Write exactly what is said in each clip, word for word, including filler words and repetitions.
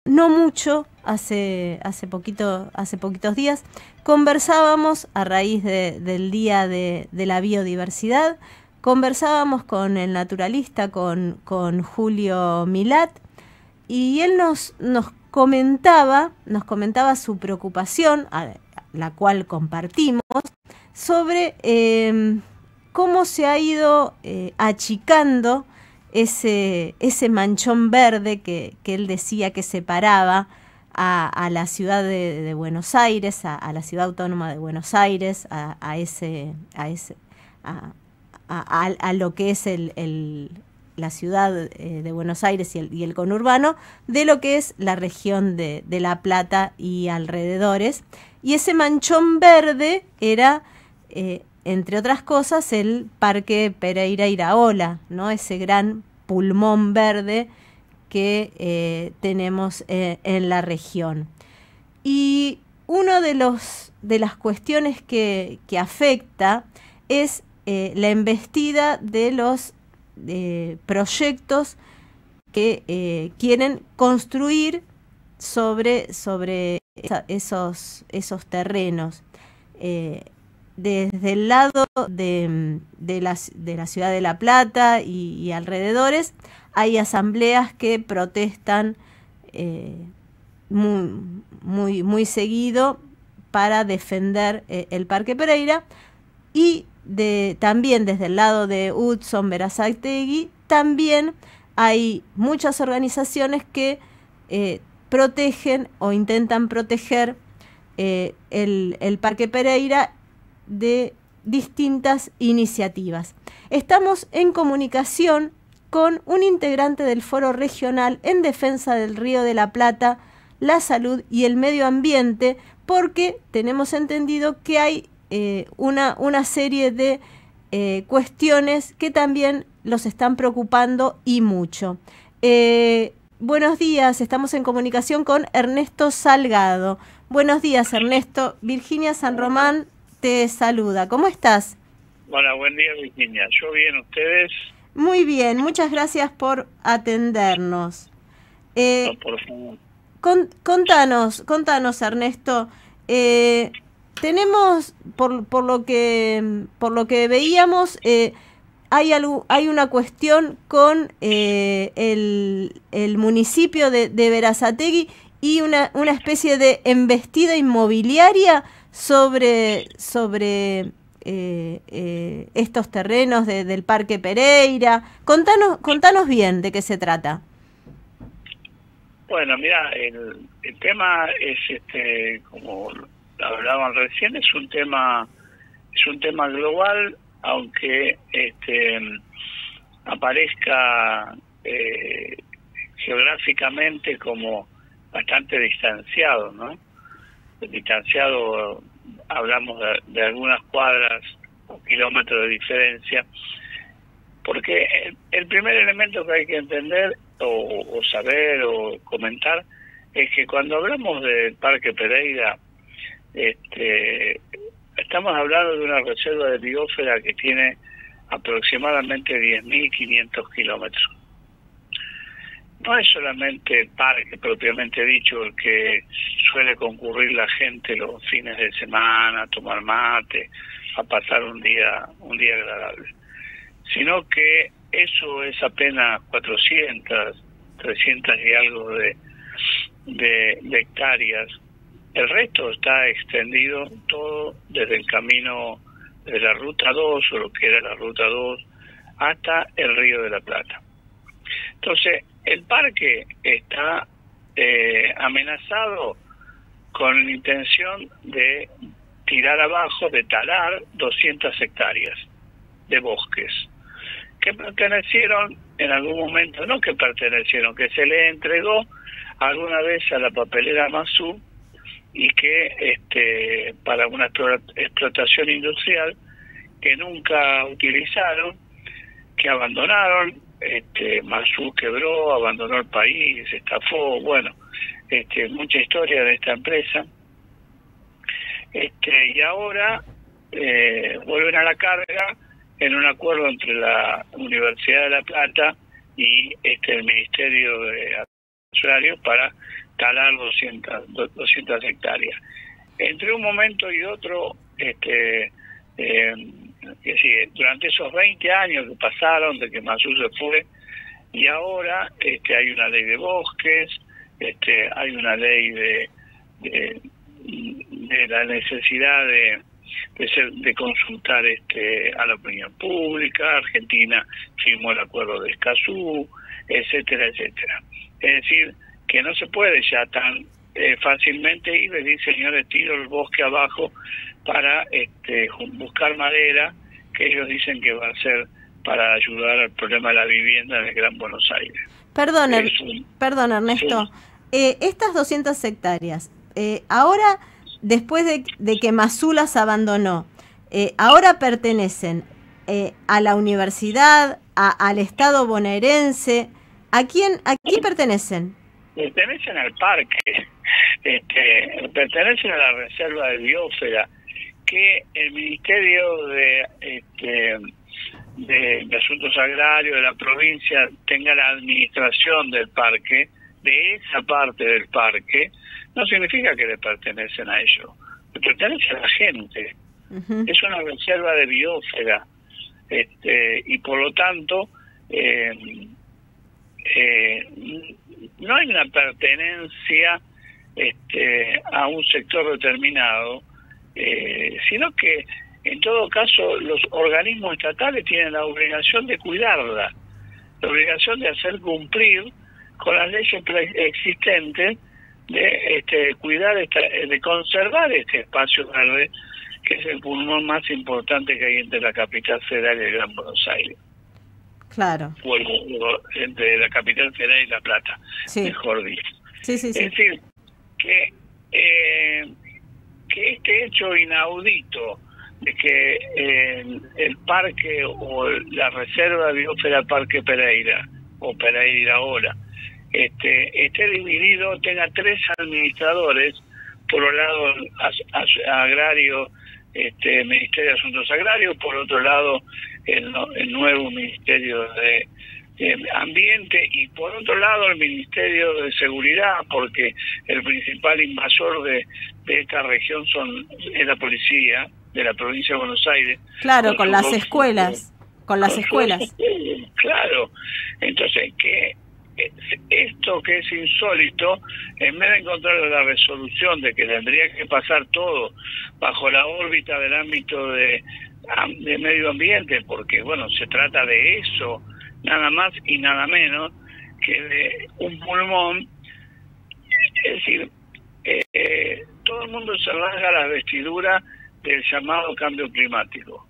no mucho, hace, hace, poquito, hace poquitos días, conversábamos a raíz de, del Día de, de la Biodiversidad, conversábamos con el naturalista, con, con Julio Milat, y él nos, nos comentaba, nos comentaba su preocupación, a la cual compartimos, sobre eh, cómo se ha ido eh, achicando ese, ese manchón verde que, que él decía que separaba a, a la ciudad de, de Buenos Aires, a, a la ciudad autónoma de Buenos Aires, a, a ese, a ese, a, a, a lo que es el, el, la ciudad eh, de Buenos Aires y el, y el conurbano, de lo que es la región de, de La Plata y alrededores. Y ese manchón verde era, eh, entre otras cosas, el Parque Pereira Iraola, ¿no? Ese gran pulmón verde que eh, tenemos eh, en la región. Y una de, los, de las cuestiones que, que afecta es eh, la embestida de los eh, proyectos que eh, quieren construir sobre, sobre esa, esos, esos terrenos. Eh, desde el lado de, de, la, de la ciudad de La Plata y, y alrededores, hay asambleas que protestan eh, muy, muy, muy seguido para defender eh, el Parque Pereira, y de, también desde el lado de Hudson Berazategui también hay muchas organizaciones que eh, protegen o intentan proteger eh, el, el Parque Pereira de distintas iniciativas. Estamos en comunicación con un integrante del Foro Regional en Defensa del Río de la Plata, la Salud y el Medio Ambiente, porque tenemos entendido que hay eh, una, una serie de eh, cuestiones que también los están preocupando y mucho. Eh, buenos días, estamos en comunicación con Ernesto Salgado. Buenos días, Ernesto. Virginia San Román te saluda. ¿Cómo estás? Hola, buen día, Virginia. ¿Yo bien, ustedes? Muy bien, muchas gracias por atendernos. Eh, no, por favor. Con, contanos, contanos, Ernesto. Eh, tenemos, por, por lo que por lo que veíamos, eh, hay algo, hay una cuestión con eh, el, el municipio de, de Berazategui y una, una especie de embestida inmobiliaria sobre sobre eh, eh, estos terrenos de, del Parque Pereira. Contanos, contanos bien de qué se trata. Bueno, mira, el, el tema es, este, como hablaban recién, es un tema, es un tema global, aunque este aparezca eh, geográficamente como bastante distanciado, ¿no? Distanciado, hablamos de, de algunas cuadras o kilómetros de diferencia, porque el, el primer elemento que hay que entender o, o saber o comentar es que cuando hablamos del Parque Pereira, este, estamos hablando de una reserva de biosfera que tiene aproximadamente diez mil quinientos kilómetros. No es solamente el parque propiamente dicho el que suele concurrir la gente los fines de semana a tomar mate, a pasar un día un día agradable, sino que eso es apenas cuatrocientas, trescientas y algo de, de, de hectáreas. El resto está extendido todo desde el camino de la Ruta dos, o lo que era la Ruta dos, hasta el Río de la Plata. Entonces, el parque está eh, amenazado con la intención de tirar abajo, de talar doscientas hectáreas de bosques que pertenecieron en algún momento, no que pertenecieron, que se le entregó alguna vez a la papelera Mazú, y que este para una explotación industrial que nunca utilizaron, que abandonaron. Este, Mazú quebró, abandonó el país, estafó, bueno, este, mucha historia de esta empresa. Este, y ahora eh, vuelven a la carga en un acuerdo entre la Universidad de La Plata y este el Ministerio de Asuntos para talar doscientas hectáreas. Entre un momento y otro, este, eh, que sí, durante esos veinte años que pasaron de que Mazú se fue, y ahora este, hay una ley de bosques, este, hay una ley de, de, de la necesidad de, de, ser, de consultar este, a la opinión pública. Argentina firmó el acuerdo de Escazú, etcétera, etcétera. Es decir, que no se puede ya tan eh, fácilmente ir y decir, señores, tiro el bosque abajo para este, buscar madera, que ellos dicen que va a ser para ayudar al problema de la vivienda en el Gran Buenos Aires. Perdón, er, un, perdón Ernesto, sí. eh, estas doscientas hectáreas, eh, ahora, después de, de que Mazú las abandonó, eh, ahora pertenecen eh, a la universidad, a, al Estado bonaerense. ¿A quién, a quién pertenecen? Pertenecen al parque, este, pertenecen a la reserva de biosfera, que el Ministerio de, este, de, de Asuntos Agrarios de la provincia tenga la administración del parque, de esa parte del parque, no significa que le pertenecen a ellos, le pertenece a la gente. Uh-huh. Es una reserva de biosfera, este, y por lo tanto eh, eh, no hay una pertenencia este, a un sector determinado, eh, sino que en todo caso los organismos estatales tienen la obligación de cuidarla, la obligación de hacer cumplir con las leyes existentes, de este, cuidar, esta, de conservar este espacio verde, que es el pulmón más importante que hay entre la capital federal y el Gran Buenos Aires. Claro. O el, o entre la capital federal y La Plata, sí. Mejor dicho. Sí, sí, sí. Es decir, que, eh, que este hecho inaudito de que eh, el parque o la reserva biosfera Parque Pereira, o Pereira ahora, este, esté dividido, tenga tres administradores, por un lado as, as, agrario, este Ministerio de Asuntos Agrarios, por otro lado el, el nuevo Ministerio de, de Ambiente, y por otro lado el Ministerio de Seguridad, porque el principal invasor de, de esta región son es la policía de la provincia de Buenos Aires. Claro, con, con las escuelas, con las con escuelas. Su, claro, entonces que esto que es insólito, en vez de encontrar la resolución de que tendría que pasar todo bajo la órbita del ámbito de, de medio ambiente, porque bueno, se trata de eso, nada más y nada menos que de un pulmón, es decir, eh, todo el mundo se rasga la vestidura del llamado cambio climático,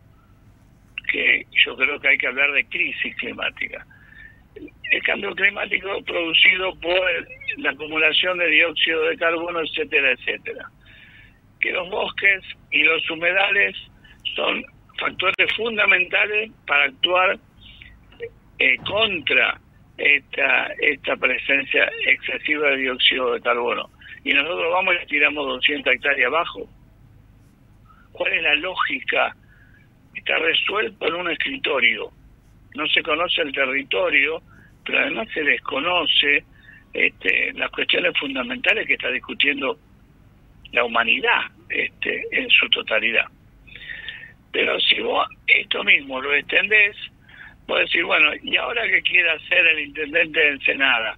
que yo creo que hay que hablar de crisis climática. El cambio climático producido por la acumulación de dióxido de carbono, etcétera, etcétera. Que los bosques y los humedales son factores fundamentales para actuar eh, contra esta, esta presencia excesiva de dióxido de carbono. Y nosotros vamos y tiramos doscientas hectáreas abajo. ¿Cuál es la lógica? Está resuelto en un escritorio. No se conoce el territorio, pero además se desconoce este, las cuestiones fundamentales que está discutiendo la humanidad este, en su totalidad. Pero si vos esto mismo lo extendés, vos decís, bueno, ¿y ahora qué quiere hacer el intendente de Ensenada?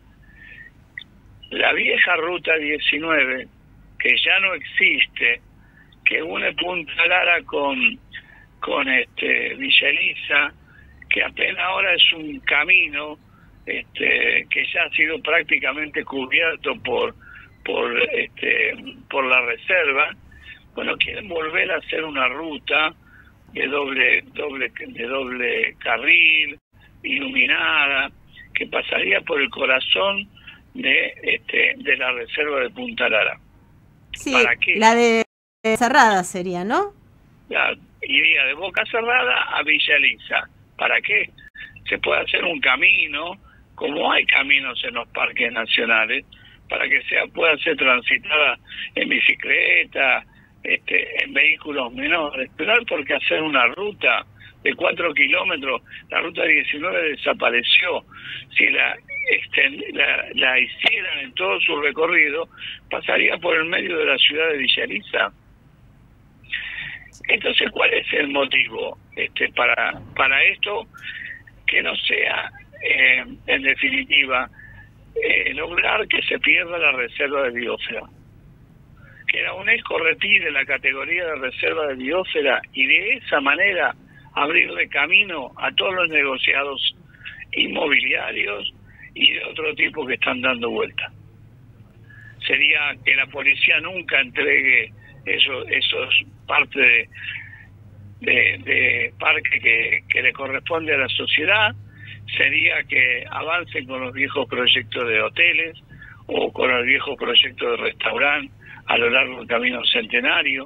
La vieja ruta diecinueve, que ya no existe, que une Punta Lara con, con este, Villa Elisa, que apenas ahora es un camino este, que ya ha sido prácticamente cubierto por por este por la reserva. Bueno, quieren volver a hacer una ruta de doble doble de doble carril, iluminada, que pasaría por el corazón de este de la reserva de Punta Lara. Sí, ¿para qué? La de Cerrada sería, ¿no? Ya, iría de Boca Cerrada a Villa Elisa. ¿Para qué? Se puede hacer un camino, como hay caminos en los parques nacionales, para que sea pueda ser transitada en bicicleta, este, en vehículos menores. Pero no hay por qué hacer una ruta de cuatro kilómetros. La ruta diecinueve desapareció. Si la extend, la, la hicieran en todo su recorrido, pasaría por el medio de la ciudad de Villa Elisa. Entonces, ¿cuál es el motivo este, para, para esto? Que no sea, eh, en definitiva, eh, lograr que se pierda la reserva de biosfera. Que la UNESCO retire la categoría de reserva de biosfera y de esa manera abrirle camino a todos los negociados inmobiliarios y de otro tipo que están dando vuelta. Sería que la policía nunca entregue esos, esos partes de, de, de parque que, que le corresponde a la sociedad, sería que avancen con los viejos proyectos de hoteles o con el viejo proyecto de restaurante a lo largo del camino centenario.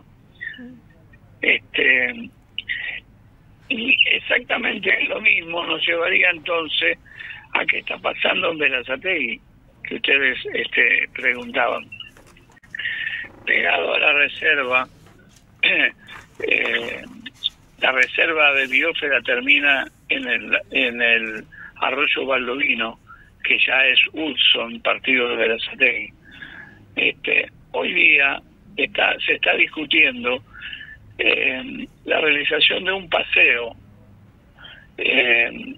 Este, y exactamente lo mismo nos llevaría entonces a qué está pasando en Berazategui, que ustedes este, preguntaban. Pegado a la reserva, eh, la reserva de biosfera termina en el, en el arroyo Baldovino, que ya es Hudson, partido de Berazategui. Este, hoy día está, se está discutiendo eh, la realización de un paseo eh,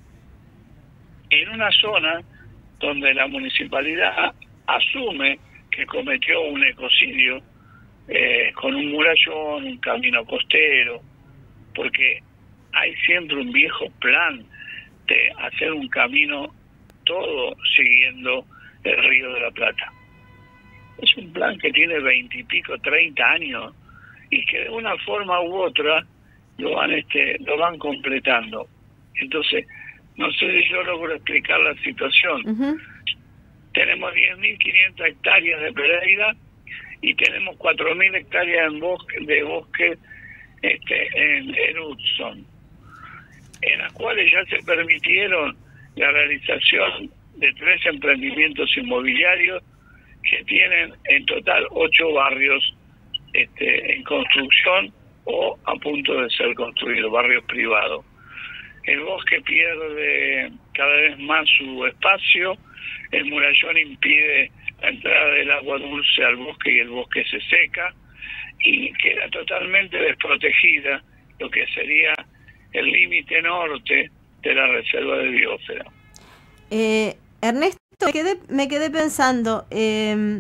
en una zona donde la municipalidad asume que cometió un ecocidio eh, con un murallón, un camino costero, porque hay siempre un viejo plan de hacer un camino todo siguiendo el Río de la Plata. Es un plan que tiene veintipico, treinta años y que de una forma u otra lo van este lo van completando. Entonces, no sé si yo logro explicar la situación. Uh-huh. Tenemos diez mil quinientas hectáreas de Pereira y tenemos cuatro mil hectáreas en bosque, de bosque este, en, en Hudson, en las cuales ya se permitieron la realización de tres emprendimientos inmobiliarios que tienen en total ocho barrios este, en construcción o a punto de ser construidos, barrios privados. El bosque pierde cada vez más su espacio, el murallón impide la entrada del agua dulce al bosque y el bosque se seca y queda totalmente desprotegida lo que sería el límite norte de la reserva de biosfera. Eh, Ernesto, me quedé, me quedé pensando, eh,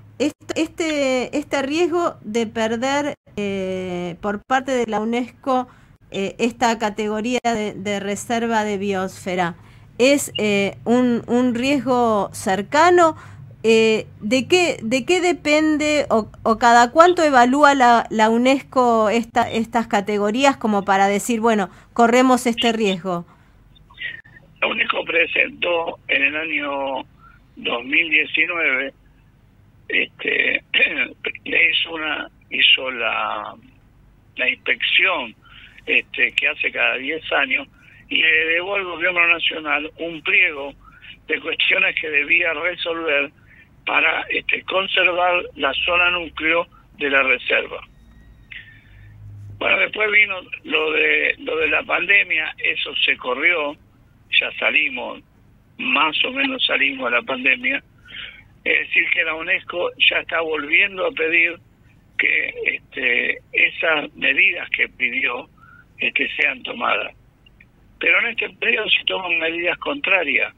este, este riesgo de perder eh, por parte de la UNESCO eh, esta categoría de, de reserva de biosfera, ¿es eh, un, un riesgo cercano? Eh, ¿de qué, de qué depende o, o cada cuánto evalúa la, la UNESCO esta, estas categorías como para decir, bueno, corremos este riesgo? La UNESCO presentó en el año dos mil diecinueve, este, le hizo una hizo la, la inspección este, que hace cada diez años y le devolvió al gobierno nacional un pliego de cuestiones que debía resolver para este, conservar la zona núcleo de la reserva. Bueno, después vino lo de lo de la pandemia, eso se corrió, ya salimos, más o menos salimos a la pandemia. Es decir, que la UNESCO ya está volviendo a pedir que este, esas medidas que pidió este, sean tomadas. Pero en este periodo se toman medidas contrarias.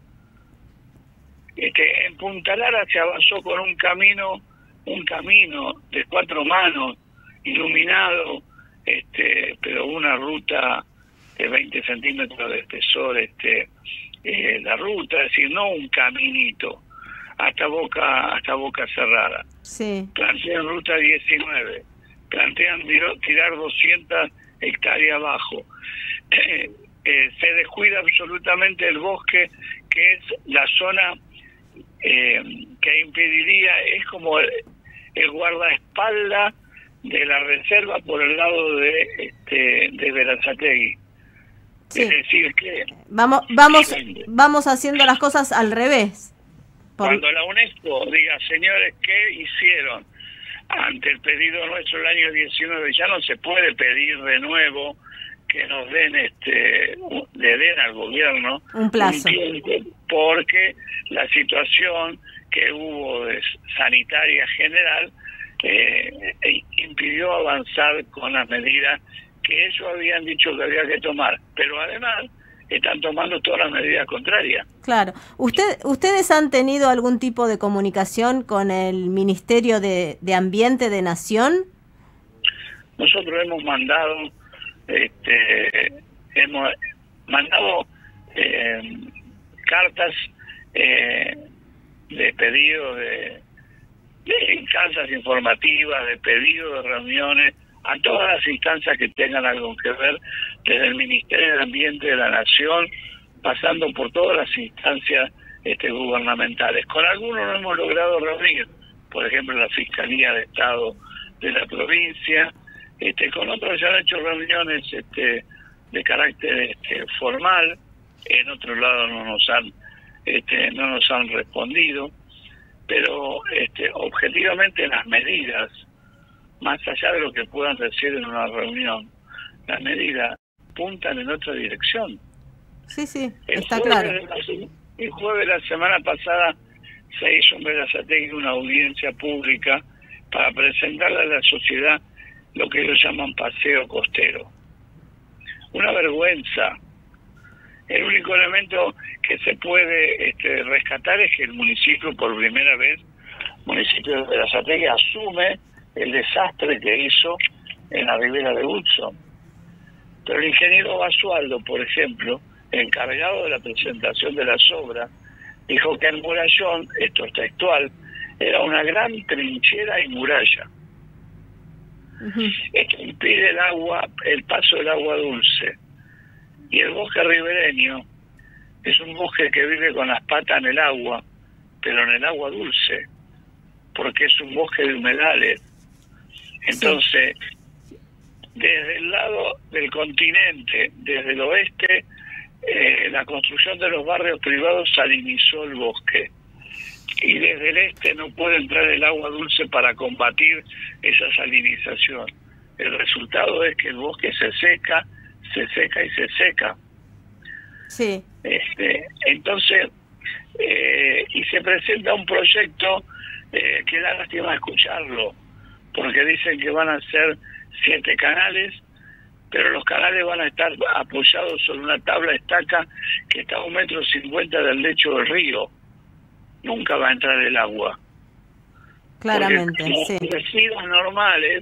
Este, en Punta Lara se avanzó con un camino, un camino de cuatro manos, iluminado, este, pero una ruta de veinte centímetros de espesor, este, eh, la ruta, es decir, no un caminito, hasta Boca, hasta Boca Cerrada. Sí. Plantean ruta diecinueve, plantean tirar doscientas hectáreas abajo. Eh, eh, se descuida absolutamente el bosque, que es la zona eh, que impediría, es como el, el guardaespaldas de la reserva por el lado de este de Berazategui. Sí. Es decir que vamos vamos vamos haciendo las cosas al revés. Por... Cuando la UNESCO diga, señores, ¿qué hicieron ante el pedido nuestro el año diecinueve? Ya no se puede pedir de nuevo que nos den, este, le den al gobierno un plazo, un tiempo, porque la situación que hubo de sanitaria general eh, impidió avanzar con las medidas que ellos habían dicho que había que tomar, pero además están tomando todas las medidas contrarias. Claro. ¿Usted, ¿Ustedes han tenido algún tipo de comunicación con el Ministerio de, de Ambiente de Nación? Nosotros hemos mandado, este, hemos mandado eh, cartas eh, de pedido de, de cartas informativas, de pedido de reuniones a todas las instancias que tengan algo que ver, desde el Ministerio de Ambiente de la Nación, pasando por todas las instancias este, gubernamentales. Con algunos no hemos logrado reunir, por ejemplo, la Fiscalía de Estado de la provincia, este, con otros ya han hecho reuniones este, de carácter este, formal, en otro lado no nos han, este, no nos han respondido, pero este, objetivamente las medidas, más allá de lo que puedan decir en una reunión, las medidas apuntan en otra dirección. Sí, sí, el está jueves, claro. El jueves de la semana pasada se hizo en Berazategui una audiencia pública para presentarle a la sociedad lo que ellos llaman paseo costero. Una vergüenza. El único elemento que se puede este, rescatar es que el municipio, por primera vez, el municipio de Berazategui asume el desastre que hizo en la ribera de Hudson. Pero el ingeniero Basualdo, por ejemplo, encargado de la presentación de las obras, dijo que el murallón, esto es textual, era una gran trinchera y muralla. Uh-huh. Esto impide el agua, el paso del agua dulce. Y el bosque ribereño es un bosque que vive con las patas en el agua, pero en el agua dulce, porque es un bosque de humedales. Entonces, sí, desde el lado del continente, desde el oeste, eh, la construcción de los barrios privados salinizó el bosque. Y desde el este no puede entrar el agua dulce para combatir esa salinización. El resultado es que el bosque se seca, se seca y se seca. Sí. Este, entonces, eh, y se presenta un proyecto eh, que da lástima escucharlo, porque dicen que van a ser siete canales, pero los canales van a estar apoyados sobre una tabla estaca que está a un metro cincuenta del lecho del río. Nunca va a entrar el agua. Claramente, porque sí. Los residuos normales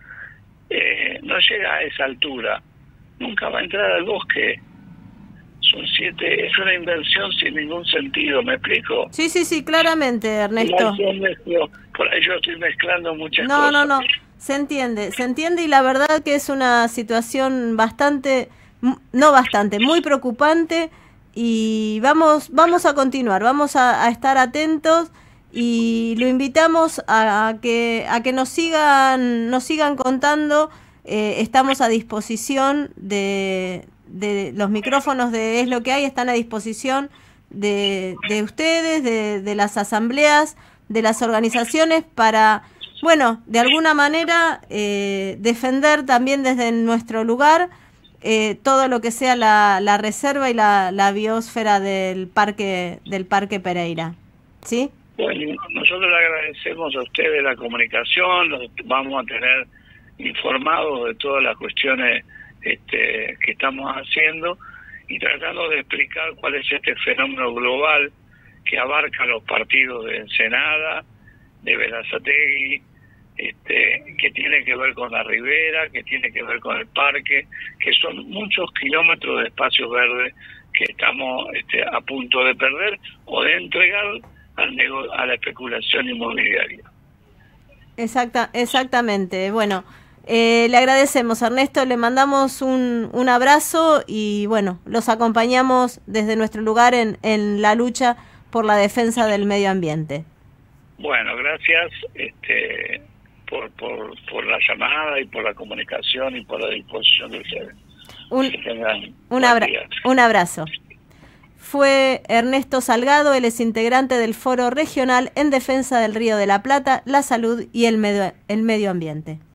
eh, no llega a esa altura. Nunca va a entrar al bosque. Son siete, es una inversión sin ningún sentido, ¿me explico? Sí, sí, sí, claramente, Ernesto. Por ahí yo estoy mezclando muchas no, cosas. No, no, no, se entiende, se entiende y la verdad que es una situación bastante, no bastante, muy preocupante y vamos, vamos a continuar, vamos a, a estar atentos y lo invitamos a, a que, a que nos sigan, nos sigan contando. Eh, estamos a disposición de, de los micrófonos de Es lo que hay, están a disposición de, de ustedes, de, de las asambleas, de las organizaciones para, bueno, de alguna manera eh, defender también desde nuestro lugar eh, todo lo que sea la, la reserva y la, la biosfera del parque del Parque Pereira, ¿sí? Bueno, nosotros le agradecemos a ustedes la comunicación, los vamos a tener informados de todas las cuestiones este, que estamos haciendo y tratando de explicar cuál es este fenómeno global que abarca los partidos de Ensenada, de Berazategui, este, que tiene que ver con la ribera, que tiene que ver con el parque, que son muchos kilómetros de espacios verdes que estamos este, a punto de perder o de entregar al nego- a la especulación inmobiliaria. Exacta, exactamente. Bueno, eh, le agradecemos, Ernesto, le mandamos un, un abrazo y bueno, los acompañamos desde nuestro lugar en, en la lucha por la defensa del medio ambiente. Bueno, gracias este, por, por, por la llamada y por la comunicación y por la disposición de ustedes. Un, que tengan un, abra- un abrazo. Fue Ernesto Salgado, él es integrante del Foro Regional en Defensa del Río de la Plata, la Salud y el Medio, el medio Ambiente.